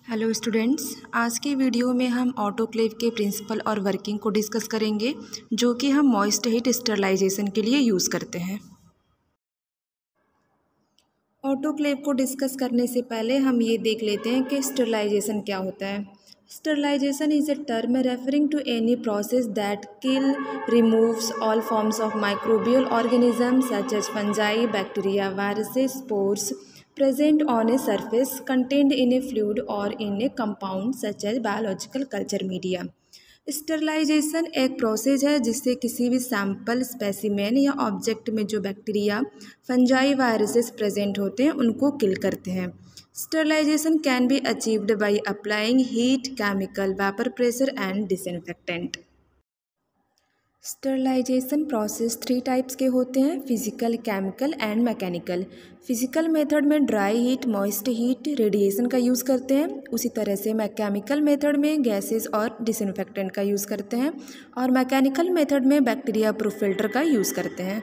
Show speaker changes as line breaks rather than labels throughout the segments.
Hello students, आज की video में हम ऑटोक्लेव के प्रिंसिपल और वर्किंग को डिस्कस करेंगे, जो कि हम मॉइस्ट हीट स्टरलाइजेशन के लिए यूज़ करते हैं। ऑटोक्लेव को डिस्कस करने से पहले हम ये देख लेते हैं कि स्टरलाइजेशन क्या होता है। Sterilization is a term referring to any process that removes all forms of microbial organisms such as fungi, bacteria, viruses, spores present on a surface contained in a fluid or in a compound such as biological culture media. Sterilization एक process है जिससे किसी भी sample, specimen या object में जो bacteria, fungi, viruses present होते हैं उनको किल करते हैं। Sterilization can be achieved by applying heat, chemical, vapour pressure and disinfectant. Sterilization process 3 types के होते हैं: physical, chemical and mechanical. Physical method में dry heat, moist heat, radiation का यूज़ करते हैं। उसी तरह से केमिकल मेथड में गैसेस और डिसइंफेक्टेंट का यूज़ करते हैं, और मैकेनिकल मेथड में बैक्टीरिया प्रूफ फिल्टर का यूज़ करते हैं।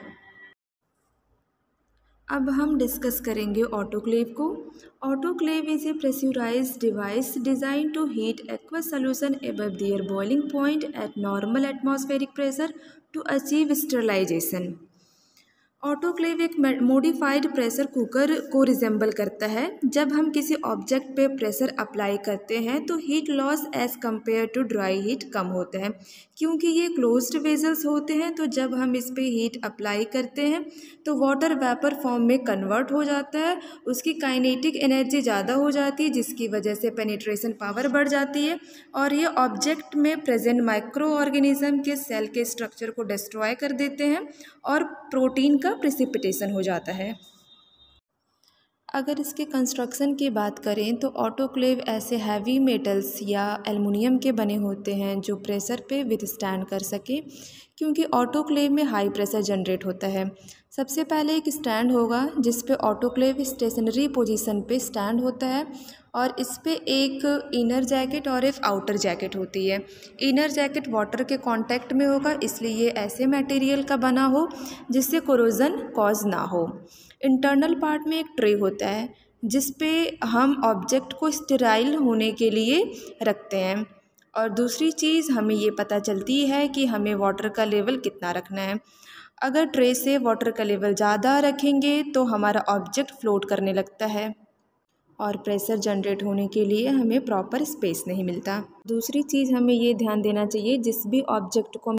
अब हम डिस्कस करेंगे ऑटोक्लेव को। Autoclave is a pressurized device design to heat aqueous solution above their boiling point at normal atmospheric pressure to achieve sterilization. Autoclave एक मॉडिफाइड प्रेशर कुकर को resemble करता है। जब हम किसी ऑब्जेक्ट पे प्रेशर अप्लाई करते हैं तो heat loss as compare to dry heat कम होता है, क्योंकि ये क्लोज्ड वेजल्स होते हैं। तो जब हम इस पे हीट अप्लाई करते हैं तो वाटर वेपर फॉर्म में कन्वर्ट हो जाता है, उसकी काइनेटिक एनर्जी ज़्यादा हो जाती है, जिसकी वजह से पेनिट्रेशन पावर बढ़ जाती है और ये ऑब्जेक्ट में प्रेजेंट माइक्रो ऑर्गेनिज्म के सेल के स्ट्रक्चर को डिस्ट्रॉय कर देते हैं और प्रोटीन का प्रेसिपिटेशन हो जाता है। अगर इसके कंस्ट्रक्शन की बात करें तो ऑटोक्लेव ऐसे हैवी मेटल्स या एल्युमिनियम के बने होते हैं जो प्रेशर पे विथस्टैंड कर सके, क्योंकि ऑटोक्लेव में हाई प्रेशर जनरेट होता है। सबसे पहले एक स्टैंड होगा जिस पे ऑटोक्लेव स्टेशनरी पोजीशन पे स्टैंड होता है, और इस पे एक इनर जैकेट और एक आउटर जैकेट होती है। इनर जैकेट वाटर के कांटेक्ट में होगा, इसलिए ये ऐसे मटेरियल का बना हो जिससे कोरोजन कॉज ना हो। इंटरनल पार्ट में एक ट्रे होता है जिस पे हम ऑब्जेक्ट को स्टेराइल होने के लिए रखते हैं, और दूसरी चीज़ हमें ये पता चलती है कि हमें वाटर का लेवल कितना रखना है। अगर ट्रे से वाटर का लेवल ज़्यादा रखेंगे तो हमारा ऑब्जेक्ट फ्लोट करने लगता है और प्रेशर जनरेट होने के लिए हमें प्रॉपर स्पेस नहीं मिलता। दूसरी चीज़ हमें ये ध्यान देना चाहिए, जिस भी ऑब्जेक्ट को